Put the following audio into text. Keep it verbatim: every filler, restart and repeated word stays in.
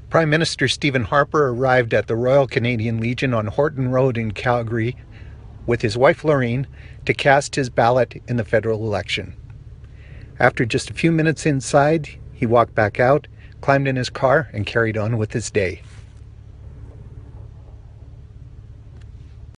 Prime Minister Stephen Harper arrived at the Royal Canadian Legion on Horton Road in Calgary with his wife Lorraine to cast his ballot in the federal election. After just a few minutes inside, he walked back out, climbed in his car, and carried on with his day.